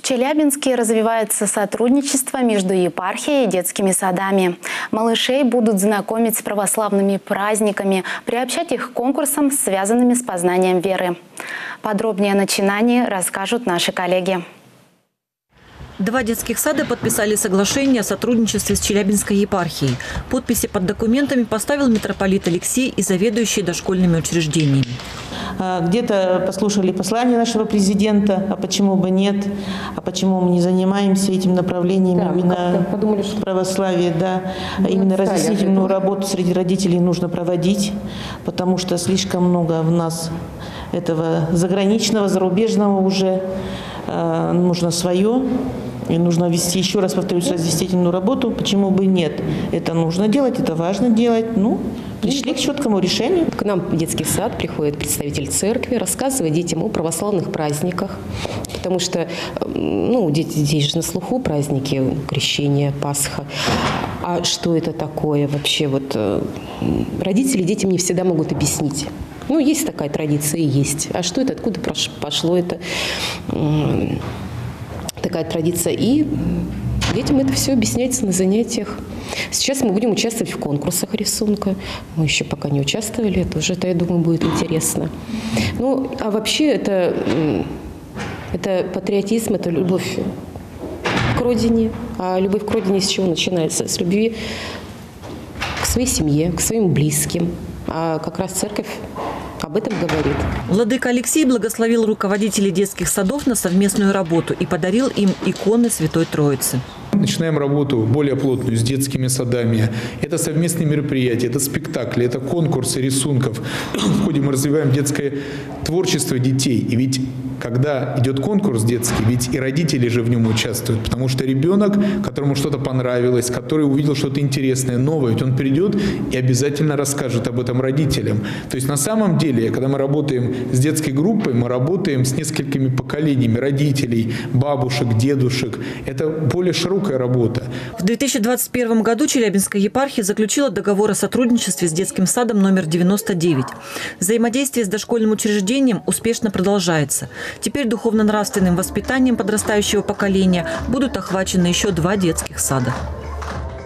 В Челябинске развивается сотрудничество между епархией и детскими садами. Малышей будут знакомить с православными праздниками, приобщать их к конкурсам, связанными с познанием веры. Подробнее о начинании расскажут наши коллеги. Два детских сада подписали соглашение о сотрудничестве с Челябинской епархией. Подписи под документами поставил митрополит Алексей и заведующие дошкольными учреждениями. Где-то послушали послание нашего президента, а почему бы нет, а почему мы не занимаемся этим направлением, да, именно подумали, что православие, да, именно разъяснительную работу среди родителей нужно проводить, потому что слишком много в нас этого заграничного, зарубежного уже, нужно свое. И нужно вести, еще раз повторюсь, разъяснительную работу. Почему бы нет? Это нужно делать, это важно делать. Ну, пришли к четкому решению. К нам в детский сад приходит представитель церкви, рассказывает детям о православных праздниках. Потому что, здесь же на слуху праздники Крещения, Пасха. А что это такое вообще? Родители детям не всегда могут объяснить. Есть такая традиция и есть. А что это, откуда пошло это? Такая традиция. И детям это все объясняется на занятиях. Сейчас мы будем участвовать в конкурсах рисунка. Мы еще пока не участвовали. Это уже, я думаю, будет интересно. А вообще это патриотизм, это любовь к родине. А любовь к родине с чего начинается? С любви к своей семье, к своим близким. А как раз церковь об этом говорит. Владыка Алексей благословил руководителей детских садов на совместную работу и подарил им иконы Святой Троицы. Начинаем работу более плотную с детскими садами. Это совместные мероприятия, это спектакли, это конкурсы рисунков. В ходе мы развиваем детское творчество детей. И ведь когда идет конкурс детский, ведь и родители же в нем участвуют. Потому что ребенок, которому что-то понравилось, который увидел что-то интересное, новое, ведь он придет и обязательно расскажет об этом родителям. То есть на самом деле, когда мы работаем с детской группой, мы работаем с несколькими поколениями родителей, бабушек, дедушек. Это более широкая работа. В 2021 году Челябинская епархия заключила договор о сотрудничестве с детским садом номер 99. Взаимодействие с дошкольным учреждением успешно продолжается. Теперь духовно-нравственным воспитанием подрастающего поколения будут охвачены еще 2 детских сада.